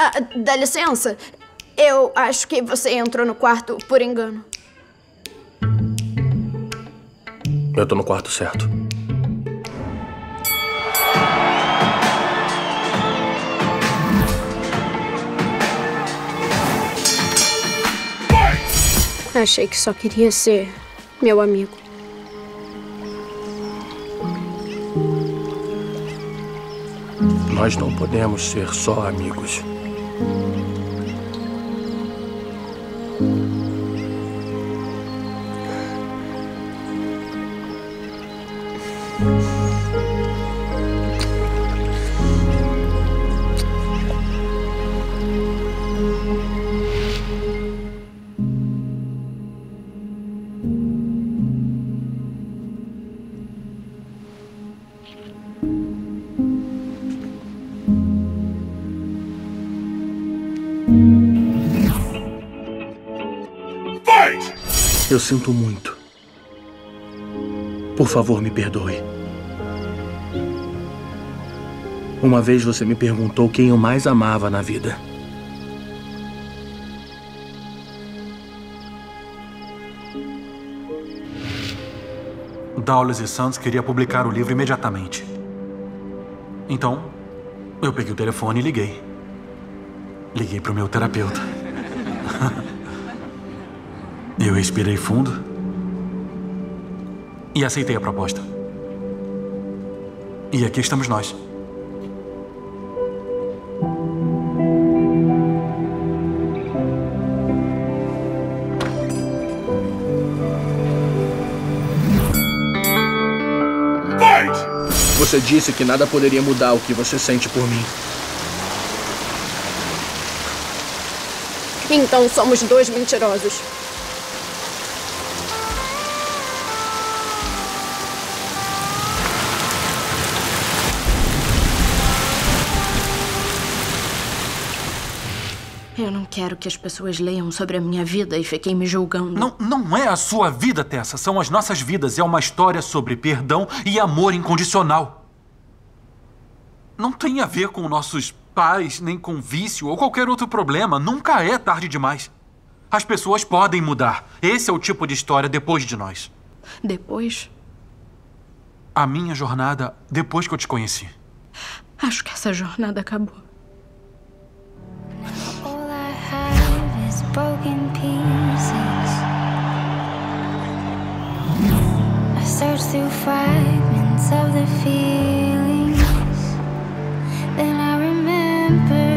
Dá licença. Eu acho que você entrou no quarto por engano. Eu tô no quarto certo. Achei que só queria ser meu amigo. Nós não podemos ser só amigos. Eu sinto muito. Por favor, me perdoe. Uma vez você me perguntou quem eu mais amava na vida. Dowles e Sons queria publicar o livro imediatamente. Então, eu peguei o telefone e liguei. Liguei pro meu terapeuta. Eu respirei fundo e aceitei a proposta. E aqui estamos nós. Você disse que nada poderia mudar o que você sente por mim. Então somos dois mentirosos. Eu não quero que as pessoas leiam sobre a minha vida e fiquem me julgando. Não é a sua vida, Tessa. São as nossas vidas. É uma história sobre perdão e amor incondicional. Não tem a ver com nossos pais, nem com vício ou qualquer outro problema. Nunca é tarde demais. As pessoas podem mudar. Esse é o tipo de história depois de nós. Depois? A minha jornada depois que eu te conheci. Acho que essa jornada acabou. Broken pieces. I search through fragments of the feelings. Then I remember